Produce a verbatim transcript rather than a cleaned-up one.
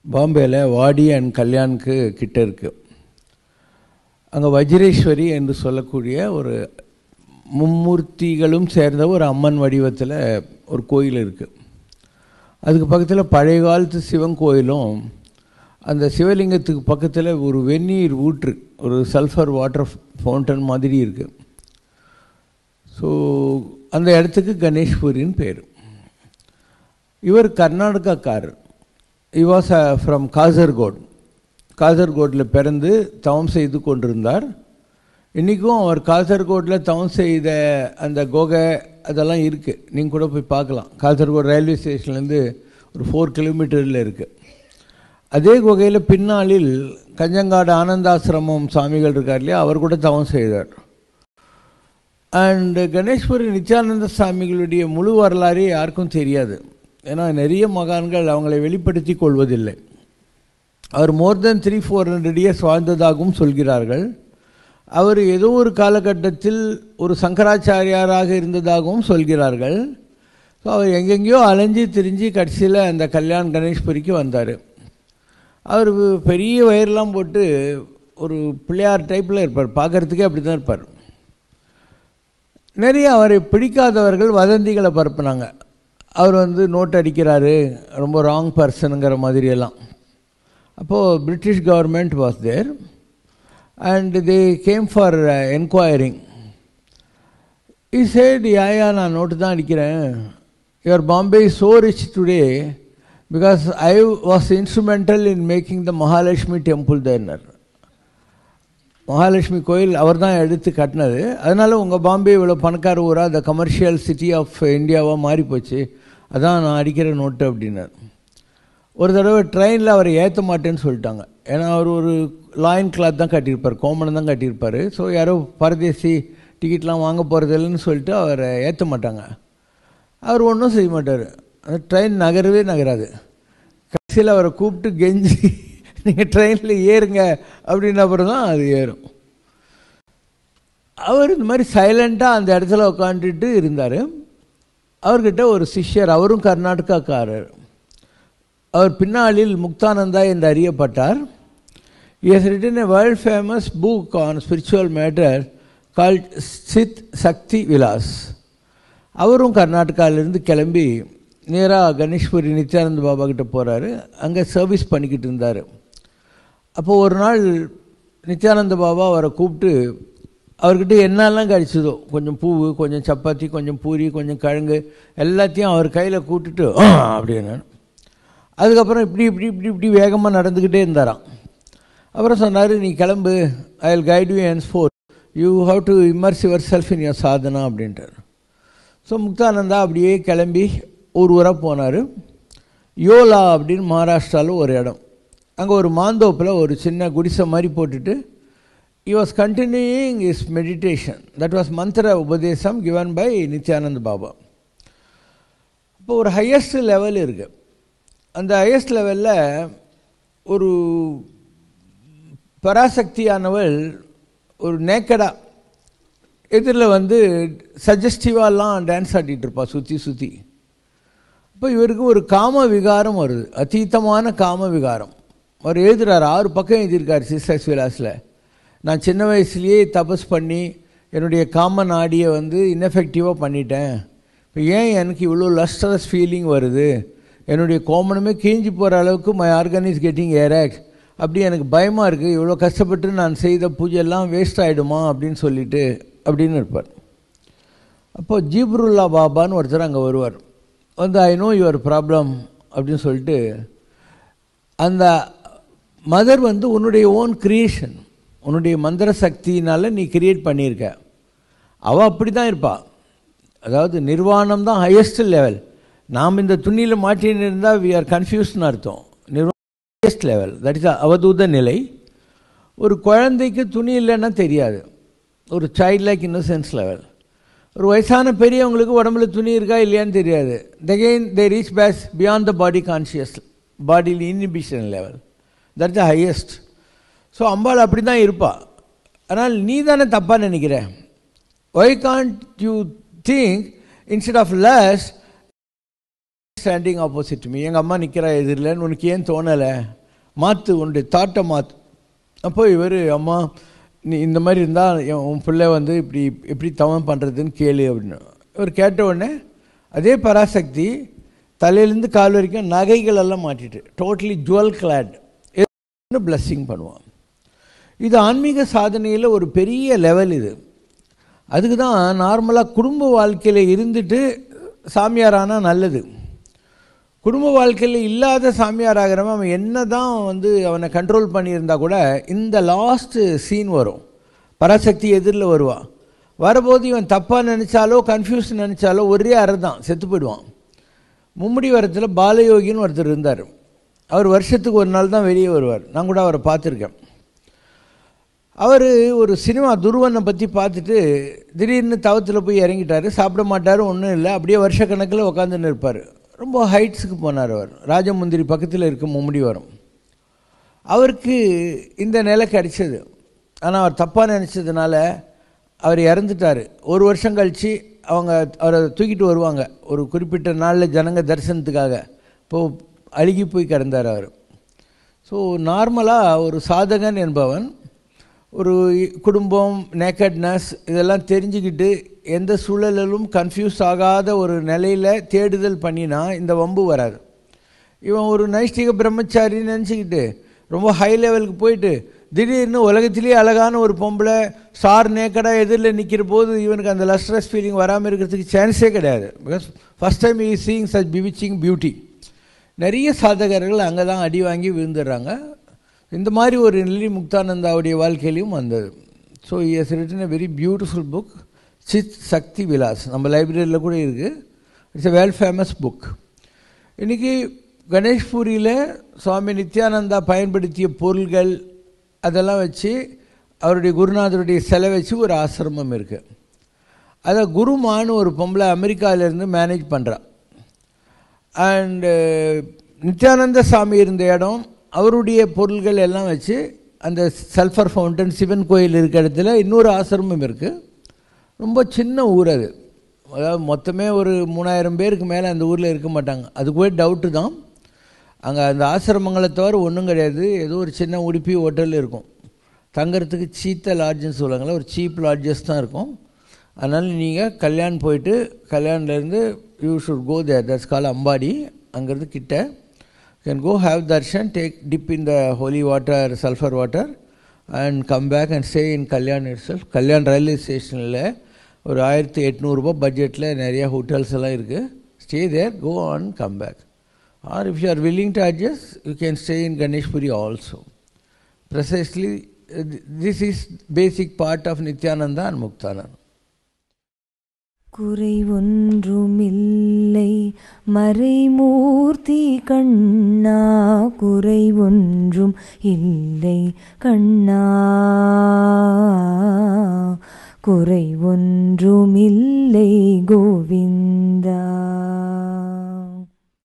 பாம்பேயில் வாடி அண்ட் கல்யாணுக்கு கிட்ட இருக்குது. அங்கே வஜ்ரேஸ்வரி என்று சொல்லக்கூடிய ஒரு மும்மூர்த்திகளும் சேர்ந்த ஒரு அம்மன் வடிவத்தில் ஒரு கோயில் இருக்குது. அதுக்கு பக்கத்தில் பழைய காலத்து சிவன் கோயிலும், அந்த சிவலிங்கத்துக்கு பக்கத்தில் ஒரு வெந்நீர் ஊற்று, ஒரு சல்ஃபர் வாட்டர் ஃபவுண்டன் மாதிரி இருக்குது. ஸோ அந்த இடத்துக்கு கணேஷ்புரின்னு பேர். இவர் கர்நாடகாக்காரர். he was uh, from Kasaragod. காசர்கோட்டில் பிறந்து தவம் செய்து கொண்டிருந்தார். இன்றைக்கும் அவர் காசர்கோட்டில் தவம் செய்த அந்த குகை அதெல்லாம் இருக்குது, நீங்கள் கூட போய் பார்க்கலாம். காசர்கோடு ரயில்வே ஸ்டேஷன்லேருந்து ஒரு ஃபோர் கிலோமீட்டரில் இருக்குது. அதே குகையில் பின்னாளில் கஞ்சங்காடு ஆனந்தாசிரமம் சுவாமிகள் இருக்கார் இல்லையா, அவர் கூட தவம் செய்தார். அண்டு கணேஷ்புரி நித்யானந்த சுவாமிகளுடைய முழு வரலாறு யாருக்கும் தெரியாது. ஏன்னா நிறைய மகான்கள் அவங்களை வெளிப்படுத்தி கொள்வதில்லை. அவர் more than three four hundred years வாழ்ந்ததாகவும் சொல்கிறார்கள். அவர் ஏதோ ஒரு காலகட்டத்தில் ஒரு சங்கராச்சாரியாராக இருந்ததாகவும் சொல்கிறார்கள். ஸோ அவர் எங்கெங்கேயோ அலைஞ்சி திரிஞ்சு கடைசியில் அந்த கல்யாண் கணேஷ்புரிக்கு வந்தார். அவர் பெரிய வயர்லாம் போட்டு ஒரு பிள்ளையார் டைப்பில் இருப்பார், பார்க்குறதுக்கே அப்படி தான் இருப்பார். நிறைய அவரை பிடிக்காதவர்கள் வதந்திகளை பரப்புனாங்க. அவர் வந்து நோட் அடிக்கிறாரு, ரொம்ப ராங் பர்சனுங்கிற மாதிரியெல்லாம். அப்போது British government was there and they came for enquiring. He said, yeah yeah நான் நோட்டு தான் அடிக்கிறேன், your Bombay is so rich today because I was instrumental in making the Mahalakshmi temple there. Mahalakshmi கோயில் அவர் தான் எடுத்து கட்டினது. அதனால் உங்கள் பாம்பே இவ்வளோ பணக்கார ஊராக த கமர்ஷியல் சிட்டி ஆஃப் இந்தியாவாக மாறி போச்சு, அதான் நான் அடிக்கிற நோட்டு அப்படின்னார். ஒரு தடவை ட்ரெயினில் அவரை ஏற்ற மாட்டேன்னு சொல்லிட்டாங்க. ஏன்னா அவர் ஒரு லாயின் கிளாத் தான் கட்டியிருப்பார், கோமணம் தான் கட்டியிருப்பார். ஸோ யாரோ பரதேசி டிக்கெட்லாம் வாங்க போகிறது இல்லைன்னு சொல்லிட்டு அவரை ஏற்ற மாட்டாங்க. அவர் ஒன்றும் செய்ய மாட்டார். அந்த ட்ரெயின் நகரவே நகராது. கடைசியில் அவரை கூப்பிட்டு கெஞ்சி நீங்கள் ட்ரெயினில் ஏறுங்க அப்படின்ன அப்புறம் தான் அது ஏறும். அவர் இந்த மாதிரி சைலண்ட்டாக அந்த இடத்துல உட்காந்துட்டு இருந்தார். அவர்கிட்ட ஒரு சிஷ்யர், அவரும் கர்நாடகாக்காரர். அவர் பின்னாளில் முக்தானந்தா என்று அறியப்பட்டார். He has written a world famous book on spiritual matter called Sid Shakti Vilas. அவரும் கர்நாடகாவிலிருந்து கிளம்பி நேராக கணேஷ்புரி நித்யானந்த பாபா கிட்ட போகிறாரு. அங்கே சர்வீஸ் பண்ணிக்கிட்டு இருந்தார். அப்போது ஒரு நாள் நித்யானந்த பாபா அவரை கூப்பிட்டு அவர்கிட்ட என்னெல்லாம் கிடச்சிதோ, கொஞ்சம் பூ, கொஞ்சம் சப்பாத்தி, கொஞ்சம் பூரி, கொஞ்சம் கிழங்கு எல்லாத்தையும் அவர் கையில் கூப்பிட்டுட்டு அப்படின்னு அதுக்கப்புறம் இப்படி இப்படி இப்படி இப்படி வேகமாக நடந்துக்கிட்டே இருந்தாராம். அப்புறம் சொன்னார், நீ கிளம்பு, I will guide you henceforth, you have to immerse yourself in your sadhana அப்படின்ட்டார். ஸோ முக்தானந்தா அப்படியே கிளம்பி ஒரு ஊராக போனார். யோலா அப்படின்னு மகாராஷ்டிராவில் ஒரு இடம். அங்கே ஒரு மாந்தோப்பில் ஒரு சின்ன குடிசை மாதிரி போட்டுட்டு he was continuing his meditation. That was mantra உபதேசம் given by நித்யானந்த பாபா. இப்போ ஒரு ஹையஸ்ட் லெவல் இருக்குது. அந்த ஹையஸ்ட் லெவலில் ஒரு பராசக்தியானவள் ஒரு நேக்கடாக எதிரில் வந்து சஜஸ்டிவாலாம் டான்ஸ் ஆடிட்டு இருப்பா சுற்றி சுற்றி. இப்போ இவருக்கு ஒரு காம விகாரம் வருது, அதீதமான காம விகாரம். அவர் எழுதுகிறார், ஆறு பக்கம் எழுதியிருக்கார் சிஸ்டர்ஸ் விலாஸில். நான் சின்ன வயசுலேயே தபஸ் பண்ணி என்னுடைய காம நாடியை வந்து இன்எஃபெக்டிவாக பண்ணிட்டேன். இப்போ ஏன் எனக்கு இவ்வளோ லஸ்டரஸ் ஃபீலிங் வருது, என்னுடைய கோமணமே கீஞ்சி போகிற அளவுக்கு my organ is getting erect, அப்படி எனக்கு பயமாக இருக்குது, இவ்வளோ கஷ்டப்பட்டு நான் செய்த பூஜையெல்லாம் வேஸ்ட் ஆகிடுமா அப்படின்னு சொல்லிட்டு அப்படின்னு இருப்பார். அப்போது ஜீப்ருல்லா பாபான்னு ஒருத்தர் அங்கே வருவார். வந்து ஐ நோ யுவர் ப்ராப்ளம் அப்படின்னு சொல்லிட்டு, அந்த மதர் வந்து உன்னுடைய ஓன் க்ரியேஷன், உன்னுடைய மந்திர சக்தியினால் நீ கிரியேட் பண்ணியிருக்க, அவள் அப்படி தான் இருப்பாள். அதாவது நிர்வாணம் தான் ஹையஸ்ட் லெவல். நாம் இந்த துணியில் மாட்டின்னு இருந்தால் வி ஆர் கன்ஃபியூஸ்னு அர்த்தம். நிர்வாணம் ஹையஸ்ட் லெவல், தட் இஸ் அவதூத நிலை. ஒரு குழந்தைக்கு துணி இல்லைன்னா தெரியாது, ஒரு சைல்ட் லைக் இன்னசென்ஸ் லெவல். ஒரு வயசான பெரியவங்களுக்கு உடம்புல துணி இருக்கா இல்லையான்னு தெரியாது. Again they reach back beyond the body conscious, பாடியில் inhibition level, that is the highest. So Ambal அப்படி தான் இருப்பாள். ஆனால் நீ தானே தப்பாக நினைக்கிற. Why can't you think instead of us standing opposite me, எங்கள் அம்மா நிற்கிறா எதிரில்னு உனக்கு ஏன் தோணலை, மாற்று உன்னுடைய தாட்டை மாற்று. அப்போ இவர் அம்மா நீ இந்த மாதிரி இருந்தால் உன் பிள்ளை வந்து இப்படி எப்படி தவம் பண்ணுறதுன்னு கேளு அப்படின்னு. இவர் கேட்ட உடனே அதே பராசக்தி தலையிலேருந்து கால் வரைக்கும் நகைகள் எல்லாம் மாட்டிட்டு டோட்டலி ஜுவல் கிளாட் பிளஸ்ஸிங் பண்ணுவான். இது ஆன்மீக சாதனையில் ஒரு பெரிய லெவல். இது அதுக்கு தான் நார்மலாக குடும்ப வாழ்க்கையில் இருந்துட்டு சாமியாரானால் நல்லது. குடும்ப வாழ்க்கையில் இல்லாத சாமியார் ஆகிறவன் அவன் என்ன தான் வந்து அவனை கண்ட்ரோல் பண்ணியிருந்தா கூட இந்த லாஸ்ட்டு சீன் வரும், பராசக்தி எதிரில் வருவான். வரபோது இவன் தப்பாக நினச்சாலோ கன்ஃபியூஸ் நினச்சாலோ ஒரே அறை தான் செத்து போயிடுவான். மும்முடி வரத்தில் பாலயோகின்னு ஒருத்தர் இருந்தார். அவர் வருஷத்துக்கு ஒரு நாள் தான் வெளியே வருவார். நான் கூட அவரை பார்த்துருக்கேன். அவர் ஒரு சினிமா துருவனை பற்றி பார்த்துட்டு திடீர்னு தவத்தில் போய் இறங்கிட்டார். சாப்பிட மாட்டார், ஒன்றும் இல்லை, அப்படியே வருஷக்கணக்கில் உட்காந்துன்னு இருப்பார். ரொம்ப ஹைட்ஸுக்கு போனார் அவர். ராஜமுந்திரி பக்கத்தில் இருக்க மும்முடி வரும். அவருக்கு இந்த நிலை கிடைச்சது. ஆனால் அவர் தப்பாக நினச்சதுனால அவர் இறந்துட்டார். ஒரு வருஷம் கழித்து அவங்க அவரை தூக்கிட்டு வருவாங்க ஒரு குறிப்பிட்ட நாளில் ஜனங்க தரிசனத்துக்காக. இப்போது அழுகி போய் கிடந்தார் அவர். ஸோ நார்மலாக ஒரு சாதகன் என்பவன் ஒரு குடும்பம், நேக்கட்னஸ் இதெல்லாம் தெரிஞ்சுக்கிட்டு எந்த சூழலிலும் கன்ஃபியூஸ் ஆகாத ஒரு நிலையில் தேடுதல் பண்ணினா இந்த வம்பு வராது. இவன் ஒரு நைஷ்டிக பிரம்மச்சாரின்னு நினச்சிக்கிட்டு ரொம்ப ஹை லெவலுக்கு போயிட்டு திடீர்னு உலகத்திலேயே அழகான ஒரு பொம்பளை ஸ்டார் நேக்கடாக எதிரில் நிற்கிற போது இவனுக்கு அந்த லஸ்ட்ரஸ் ஃபீலிங் வராமல் இருக்கிறதுக்கு சான்ஸே கிடையாது. Because first time is seeing such bewitching beauty. நிறைய சாதகர்கள் அங்கே தான் அடி வாங்கி விழுந்துடுறாங்க. இந்த மாதிரி ஒரு நிலை முக்தானந்தாவுடைய வாழ்க்கையிலையும் வந்தது. So he has written a very beautiful book, Chit Shakti Vilas. நம்ம லைப்ரரியில் கூட இருக்குது. It's a well famous book. இன்றைக்கி கணேஷ்பூரியில் சுவாமி நித்யானந்தா பயன்படுத்திய பொருள்கள் அதெல்லாம் வச்சு அவருடைய குருநாதருடைய சிலை வச்சு ஒரு ஆசிரமம் இருக்குது. அதை குருமான்னு ஒரு பொம்பளை அமெரிக்காவிலேருந்து மேனேஜ் பண்ணுறான். அண்டு நித்யானந்த சாமி இருந்த இடம் அவருடைய பொருள்கள் எல்லாம் வச்சு அந்த சல்ஃபர் ஃபவுண்டன் சிவன் கோயில் இருக்கிற இடத்துல இன்னொரு ஆசிரமம் இருக்குது. ரொம்ப சின்ன ஊர் அது. அதாவது மொத்தமே ஒரு மூணாயிரம் பேருக்கு மேலே அந்த ஊரில் இருக்க மாட்டாங்க. அதுக்கு போய் டவுட்டு தான். அங்கே அந்த ஆசிரமங்களை தவிர ஒன்றும் கிடையாது. ஏதோ ஒரு சின்ன உடுப்பி ஹோட்டல் இருக்கும். தங்கிறதுக்கு சீத்த லாட்ஜுன்னு சொல்லுவாங்களே, ஒரு சீப் லாட்ஜஸ் தான் இருக்கும். அதனால் நீங்கள் கல்யாணம் போயிட்டு கல்யாண்லேருந்து you should go there, that's call Ambadi. அங்கேருந்து கிட்ட can go have darshan, take dip in the holy water, sulfur water and come back and stay in Kalyan itself. Kalyan railway stationல ஒரு ஆயிரத்தி எட்நூறுபா பட்ஜெட்டில் நிறையா ஹோட்டல்ஸ் எல்லாம் இருக்குது. Stay there, go on, come back. Or if you are willing to adjust, you can stay in Ganeshpuri also. Precisely, this is basic part of Nityananda and Muktananda. குறை ஒன்றுமில்லை மறைமூர்த்தி கண்ணா, குறை ஒன்றும் இல்லை கண்ணா, குறை ஒன்றுமில்லை கோவிந்தா.